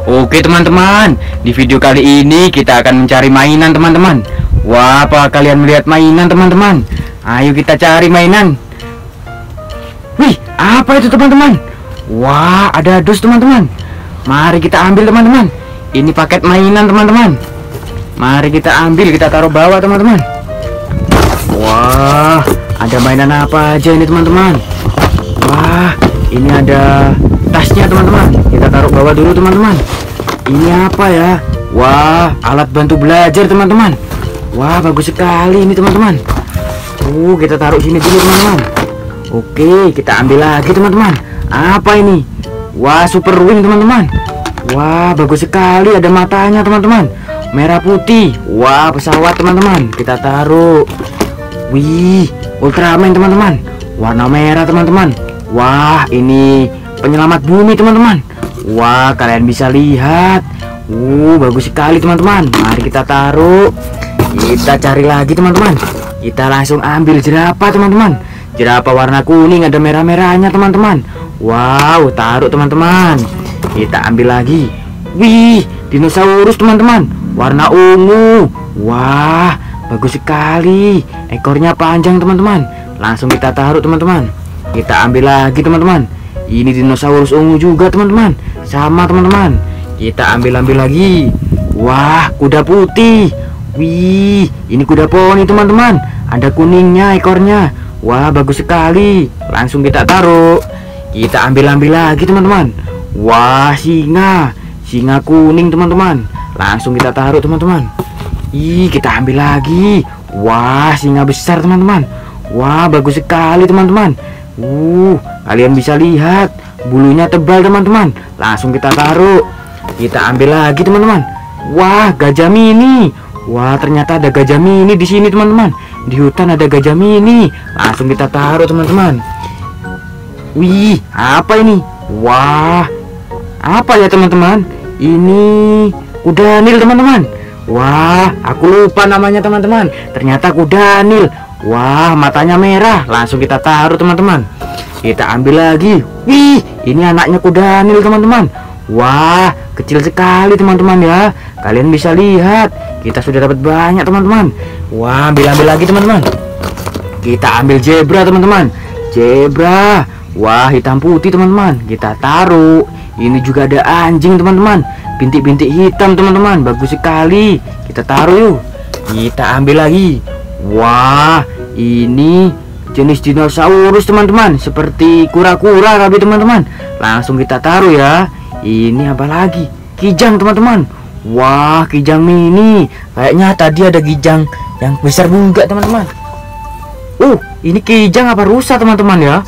Oke teman-teman, di video kali ini kita akan mencari mainan teman-teman. Wah, apa kalian melihat mainan teman-teman? Ayo kita cari mainan. Wih, apa itu teman-teman? Wah, ada dus teman-teman. Mari kita ambil teman-teman. Ini paket mainan teman-teman. Mari kita ambil, kita taruh bawah teman-teman. Wah, ada mainan apa aja ini teman-teman? Wah, ini ada tasnya teman-teman. Kita taruh bawah dulu teman-teman. Ini apa ya? Wah, alat bantu belajar teman-teman. Wah, bagus sekali ini teman-teman. Kita taruh sini dulu teman-teman. Oke, kita ambil lagi teman-teman. Apa ini? Wah, super wing teman-teman. Wah, bagus sekali, ada matanya teman-teman. Merah putih. Wah, pesawat teman-teman. Kita taruh. Wih, Ultraman teman-teman. Warna merah teman-teman. Wah, ini penyelamat bumi teman-teman. Wah, kalian bisa lihat. Bagus sekali teman-teman. Mari kita taruh. Kita cari lagi teman-teman. Kita langsung ambil jerapah teman-teman. Jerapah warna kuning, ada merah-merahnya teman-teman. Wow, taruh teman-teman. Kita ambil lagi. Wih, dinosaurus teman-teman. Warna ungu. Wah, bagus sekali. Ekornya panjang teman-teman. Langsung kita taruh teman-teman. Kita ambil lagi teman-teman. Ini dinosaurus ungu juga teman-teman. Sama teman-teman. Kita ambil lagi. Wah, kuda putih. Wih, ini kuda poni teman-teman. Ada kuningnya ekornya. Wah, bagus sekali. Langsung kita taruh. Kita ambil lagi teman-teman. Wah, singa. Singa kuning teman-teman. Langsung kita taruh teman-teman. Kita ambil lagi. Wah, singa besar teman-teman. Wah, bagus sekali teman-teman. Kalian bisa lihat bulunya tebal teman-teman. Langsung kita taruh. Kita ambil lagi teman-teman. Wah, gajah mini. Wah, ternyata ada gajah mini di sini teman-teman. Di hutan ada gajah mini. Langsung kita taruh teman-teman. Wih, apa ini? Wah, apa ya teman-teman? Ini kuda nil teman-teman. Wah, aku lupa namanya teman-teman. Ternyata kuda nil. Wah, matanya merah. Langsung kita taruh teman-teman. Kita ambil lagi. Wih, ini anaknya kuda nil teman-teman. Wah, kecil sekali teman-teman ya. Kalian bisa lihat. Kita sudah dapat banyak teman-teman. Wah, ambil lagi teman-teman. Kita ambil zebra teman-teman. Zebra. Wah, hitam putih teman-teman. Kita taruh. Ini juga ada anjing teman-teman. Bintik-bintik hitam teman-teman. Bagus sekali. Kita taruh yuk. Kita ambil lagi. Wah, ini jenis dinosaurus teman-teman. Seperti kura-kura tapi teman-teman. Langsung kita taruh ya. Ini apa lagi? Kijang teman-teman. Wah, kijang mini. Kayaknya tadi ada kijang yang besar juga teman-teman. Ini kijang apa rusa teman-teman ya?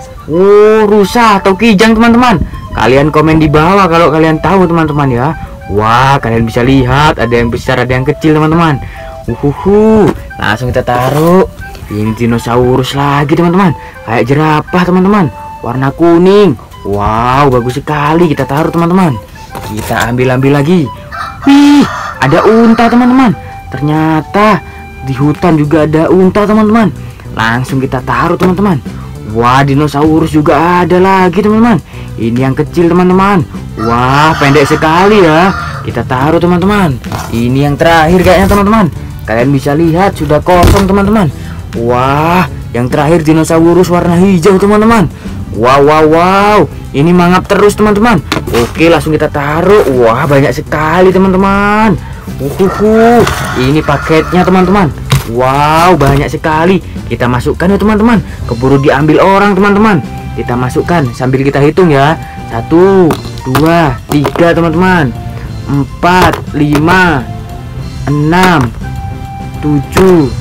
Rusa atau kijang teman-teman. Kalian komen di bawah kalau kalian tahu teman-teman ya. Wah, kalian bisa lihat ada yang besar ada yang kecil teman-teman. Langsung kita taruh. Ini dinosaurus lagi teman-teman. Kayak jerapah teman-teman. Warna kuning. Wow, bagus sekali. Kita taruh teman-teman. Kita ambil lagi. Wih, ada unta teman-teman. Ternyata di hutan juga ada unta teman-teman. Langsung kita taruh teman-teman. Wah, dinosaurus juga ada lagi teman-teman. Ini yang kecil teman-teman. Wah, pendek sekali ya. Kita taruh teman-teman. Ini yang terakhir kayaknya teman-teman. Kalian bisa lihat sudah kosong teman-teman. Wah, yang terakhir dinosaurus warna hijau teman-teman. Wow. Ini mangap terus teman-teman. Oke, langsung kita taruh. Wah, banyak sekali teman-teman. Ini paketnya teman-teman. Wow, banyak sekali. Kita masukkan ya teman-teman. Keburu diambil orang teman-teman. Kita masukkan sambil kita hitung ya. 1, 2, 3 teman-teman. 4, 5, 6, 7,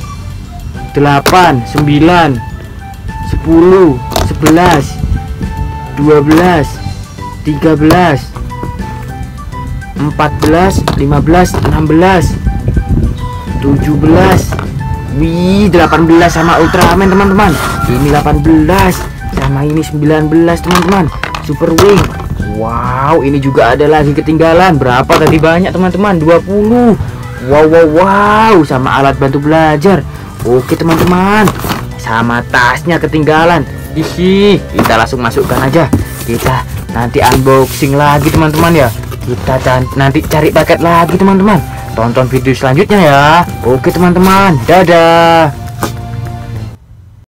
8, 9, 10, 11, 12, 13, 14, 15, 16, 17. Wih, 18 sama Ultraman teman-teman. Ini 18 sama ini 19 teman-teman. Super wing. Wow, ini juga ada lagi ketinggalan. Berapa tadi banyak teman-teman? 20. Wow, sama alat bantu belajar. Oke teman-teman. Sama tasnya ketinggalan. Kita langsung masukkan aja. Kita nanti unboxing lagi teman-teman ya. Kita nanti cari paket lagi teman-teman. Tonton video selanjutnya ya. Oke teman-teman, dadah.